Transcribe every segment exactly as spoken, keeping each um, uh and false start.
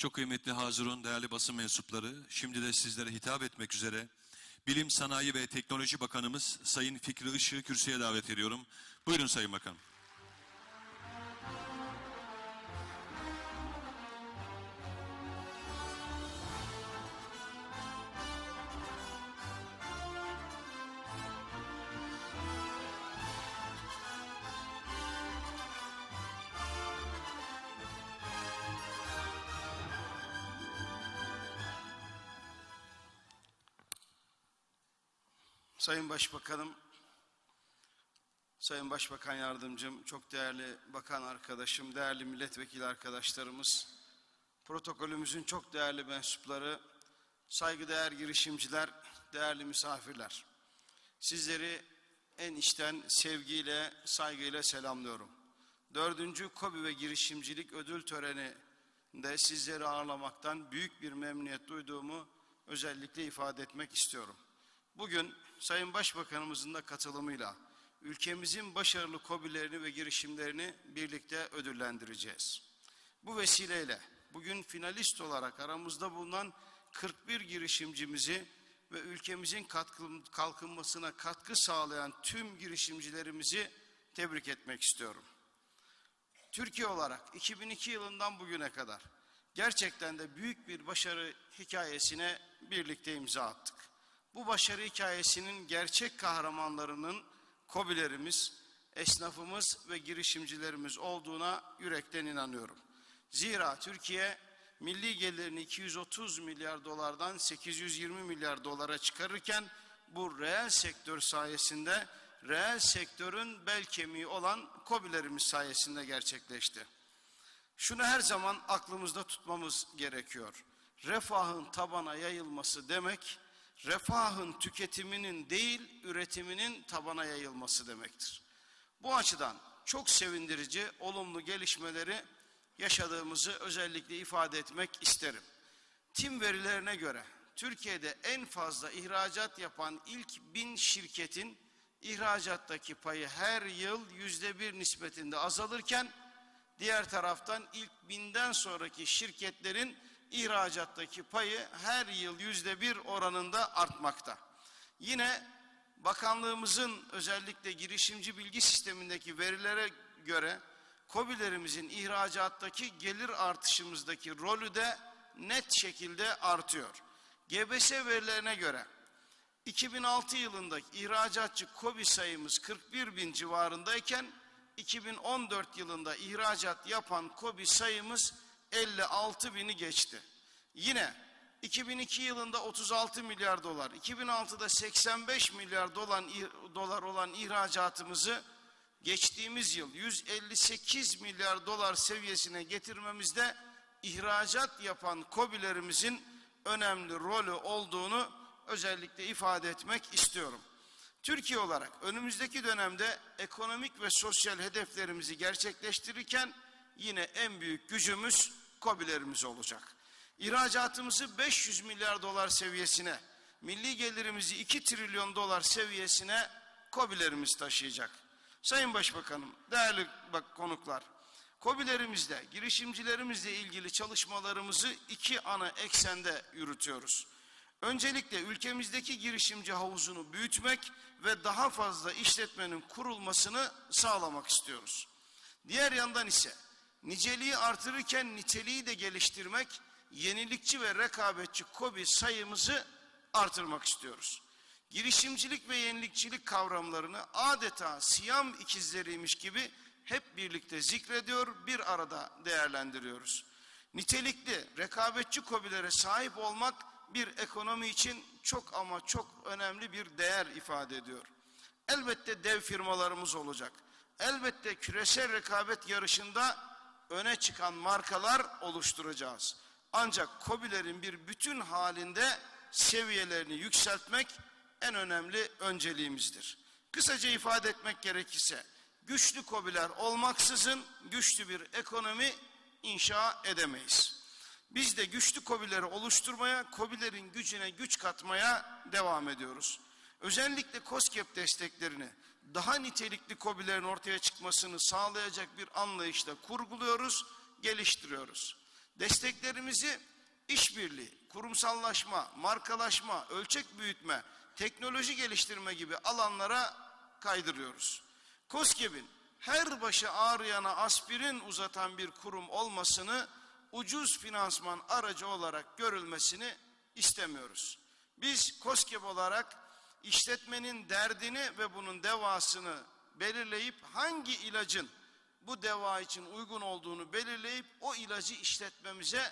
Çok kıymetli hazırun, değerli basın mensupları, şimdi de sizlere hitap etmek üzere Bilim, Sanayi ve Teknoloji Bakanımız Sayın Fikri Işık'ı kürsüye davet ediyorum. Buyurun Sayın Bakanım. Sayın Başbakanım, Sayın Başbakan Yardımcım, çok değerli bakan arkadaşım, değerli milletvekili arkadaşlarımız, protokolümüzün çok değerli mensupları, saygıdeğer girişimciler, değerli misafirler. Sizleri en içten sevgiyle, saygıyla selamlıyorum. Dördüncü KOBİ ve Girişimcilik Ödül Töreni'nde sizleri ağırlamaktan büyük bir memnuniyet duyduğumu özellikle ifade etmek istiyorum. Bugün Sayın Başbakanımızın da katılımıyla ülkemizin başarılı KOBİ'lerini ve girişimlerini birlikte ödüllendireceğiz. Bu vesileyle bugün finalist olarak aramızda bulunan kırk bir girişimcimizi ve ülkemizin kalkınmasına katkı sağlayan tüm girişimcilerimizi tebrik etmek istiyorum. Türkiye olarak iki bin iki yılından bugüne kadar gerçekten de büyük bir başarı hikayesine birlikte imza attık. Bu başarı hikayesinin gerçek kahramanlarının KOBİ'lerimiz, esnafımız ve girişimcilerimiz olduğuna yürekten inanıyorum. Zira Türkiye milli gelirini iki yüz otuz milyar dolardan sekiz yüz yirmi milyar dolara çıkarırken bu reel sektör sayesinde, reel sektörün bel kemiği olan KOBİ'lerimiz sayesinde gerçekleşti. Şunu her zaman aklımızda tutmamız gerekiyor. Refahın tabana yayılması demek, refahın tüketiminin değil, üretiminin tabana yayılması demektir. Bu açıdan çok sevindirici, olumlu gelişmeleri yaşadığımızı özellikle ifade etmek isterim. TİM verilerine göre Türkiye'de en fazla ihracat yapan ilk bin şirketin ihracattaki payı her yıl yüzde bir nispetinde azalırken, diğer taraftan ilk binden sonraki şirketlerin ihracattaki payı her yıl yüzde bir oranında artmakta. Yine bakanlığımızın özellikle girişimci bilgi sistemindeki verilere göre KOBİ'lerimizin ihracattaki gelir artışımızdaki rolü de net şekilde artıyor. G B S verilerine göre iki bin altı yılındaki ihracatçı KOBİ sayımız kırk bir bin civarındayken iki bin on dört yılında ihracat yapan KOBİ sayımız elli altı bini geçti. Yine iki bin iki yılında otuz altı milyar dolar, iki bin altıda seksen beş milyar dolar olan ihracatımızı geçtiğimiz yıl yüz elli sekiz milyar dolar seviyesine getirmemizde ihracat yapan KOBİ'lerimizin önemli rolü olduğunu özellikle ifade etmek istiyorum. Türkiye olarak önümüzdeki dönemde ekonomik ve sosyal hedeflerimizi gerçekleştirirken yine en büyük gücümüz KOBİ'lerimiz olacak. İhracatımızı beş yüz milyar dolar seviyesine, milli gelirimizi iki trilyon dolar seviyesine KOBİ'lerimiz taşıyacak. Sayın Başbakanım, değerli bak konuklar, KOBİ'lerimizle, girişimcilerimizle ilgili çalışmalarımızı iki ana eksende yürütüyoruz. Öncelikle ülkemizdeki girişimci havuzunu büyütmek ve daha fazla işletmenin kurulmasını sağlamak istiyoruz. Diğer yandan ise niceliği artırırken niteliği de geliştirmek, yenilikçi ve rekabetçi KOBİ sayımızı artırmak istiyoruz. Girişimcilik ve yenilikçilik kavramlarını adeta Siyam ikizleriymiş gibi hep birlikte zikrediyor, bir arada değerlendiriyoruz. Nitelikli, rekabetçi KOBİ'lere sahip olmak bir ekonomi için çok ama çok önemli bir değer ifade ediyor. Elbette dev firmalarımız olacak. Elbette küresel rekabet yarışında öne çıkan markalar oluşturacağız. Ancak KOBİ'lerin bir bütün halinde seviyelerini yükseltmek en önemli önceliğimizdir. Kısaca ifade etmek gerekirse, güçlü KOBİ'ler olmaksızın güçlü bir ekonomi inşa edemeyiz. Biz de güçlü KOBİ'leri oluşturmaya, KOBİ'lerin gücüne güç katmaya devam ediyoruz. Özellikle KOSGEB desteklerini daha nitelikli KOBİ'lerin ortaya çıkmasını sağlayacak bir anlayışla kurguluyoruz, geliştiriyoruz. Desteklerimizi işbirliği, kurumsallaşma, markalaşma, ölçek büyütme, teknoloji geliştirme gibi alanlara kaydırıyoruz. KOSGEB'in her başı ağrıyana aspirin uzatan bir kurum olmasını, ucuz finansman aracı olarak görülmesini istemiyoruz. Biz KOSGEB olarak işletmenin derdini ve bunun devasını belirleyip hangi ilacın bu deva için uygun olduğunu belirleyip o ilacı işletmemize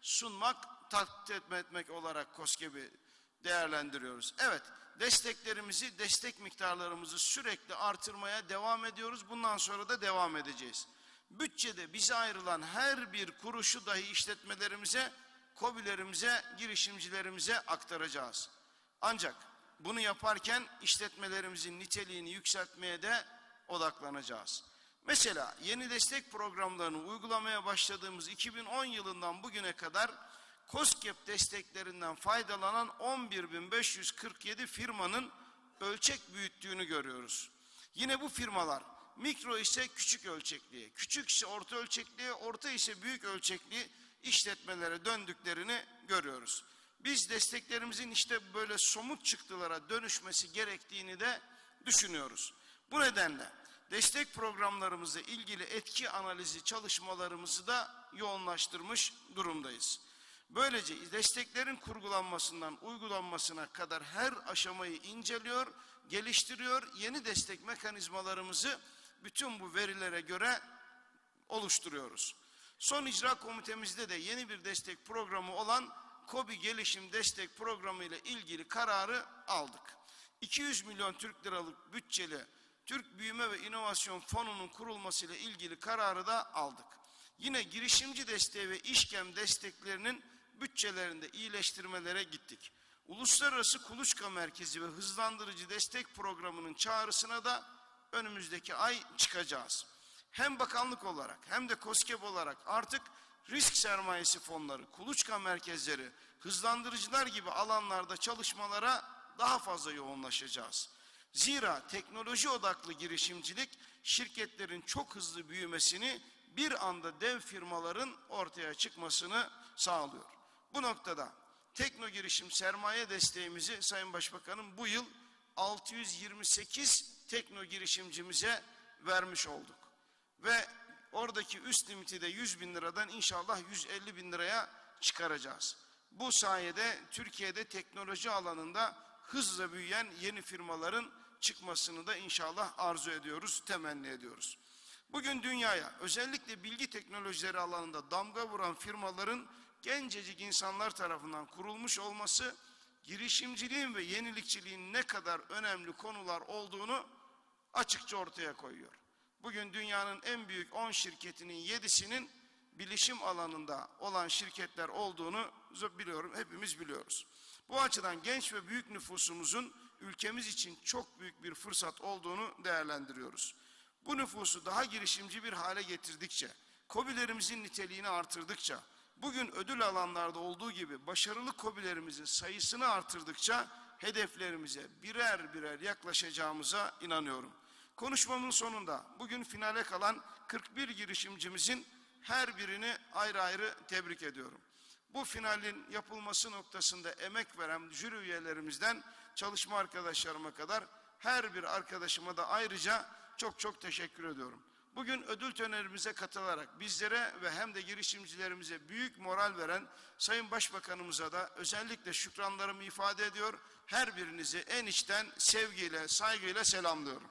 sunmak, takdim etmek olarak KOSGEB'i değerlendiriyoruz. Evet, desteklerimizi, destek miktarlarımızı sürekli artırmaya devam ediyoruz. Bundan sonra da devam edeceğiz. Bütçede bize ayrılan her bir kuruşu dahi işletmelerimize, KOBİ'lerimize, girişimcilerimize aktaracağız. Ancak bunu yaparken işletmelerimizin niteliğini yükseltmeye de odaklanacağız. Mesela yeni destek programlarını uygulamaya başladığımız iki bin on yılından bugüne kadar KOSGEB desteklerinden faydalanan on bir bin beş yüz kırk yedi firmanın ölçek büyüttüğünü görüyoruz. Yine bu firmalar mikro ise küçük ölçekliye, küçük ise orta ölçekliye, orta ise büyük ölçekli işletmelere döndüklerini görüyoruz. Biz desteklerimizin işte böyle somut çıktılara dönüşmesi gerektiğini de düşünüyoruz. Bu nedenle destek programlarımızla ilgili etki analizi çalışmalarımızı da yoğunlaştırmış durumdayız. Böylece desteklerin kurgulanmasından uygulanmasına kadar her aşamayı inceliyor, geliştiriyor, yeni destek mekanizmalarımızı bütün bu verilere göre oluşturuyoruz. Son icra komitemizde de yeni bir destek programı olan KOBİ Gelişim Destek Programı ile ilgili kararı aldık. iki yüz milyon Türk liralık bütçeli Türk Büyüme ve İnovasyon Fonu'nun kurulması ile ilgili kararı da aldık. Yine girişimci desteği ve işgem desteklerinin bütçelerinde iyileştirmelere gittik. Uluslararası Kuluçka Merkezi ve Hızlandırıcı Destek Programı'nın çağrısına da önümüzdeki ay çıkacağız. Hem bakanlık olarak hem de KOSGEB olarak artık risk sermayesi fonları, kuluçka merkezleri, hızlandırıcılar gibi alanlarda çalışmalara daha fazla yoğunlaşacağız. Zira teknoloji odaklı girişimcilik şirketlerin çok hızlı büyümesini, bir anda dev firmaların ortaya çıkmasını sağlıyor. Bu noktada tekno girişim sermaye desteğimizi Sayın Başbakanım bu yıl altı yüz yirmi sekiz tekno girişimcimize vermiş olduk. Ve oradaki üst limiti de yüz bin liradan inşallah yüz elli bin liraya çıkaracağız. Bu sayede Türkiye'de teknoloji alanında hızla büyüyen yeni firmaların çıkmasını da inşallah arzu ediyoruz, temenni ediyoruz. Bugün dünyaya özellikle bilgi teknolojileri alanında damga vuran firmaların gencecik insanlar tarafından kurulmuş olması, girişimciliğin ve yenilikçiliğin ne kadar önemli konular olduğunu açıkça ortaya koyuyor. Bugün dünyanın en büyük on şirketinin yedisinin bilişim alanında olan şirketler olduğunu biliyorum, hepimiz biliyoruz. Bu açıdan genç ve büyük nüfusumuzun ülkemiz için çok büyük bir fırsat olduğunu değerlendiriyoruz. Bu nüfusu daha girişimci bir hale getirdikçe, KOBİ'lerimizin niteliğini artırdıkça, bugün ödül alanlarda olduğu gibi başarılı KOBİ'lerimizin sayısını artırdıkça hedeflerimize birer birer yaklaşacağımıza inanıyorum. Konuşmamın sonunda bugün finale kalan kırk bir girişimcimizin her birini ayrı ayrı tebrik ediyorum. Bu finalin yapılması noktasında emek veren jüri üyelerimizden çalışma arkadaşlarıma kadar her bir arkadaşıma da ayrıca çok çok teşekkür ediyorum. Bugün ödül törenimize katılarak bizlere ve hem de girişimcilerimize büyük moral veren Sayın Başbakanımıza da özellikle şükranlarımı ifade ediyor. Her birinizi en içten sevgiyle, saygıyla selamlıyorum.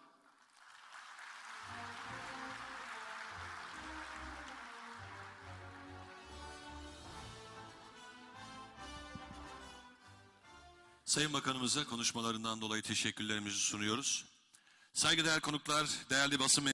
Sayın Bakanımıza konuşmalarından dolayı teşekkürlerimizi sunuyoruz. Saygıdeğer konuklar, değerli basın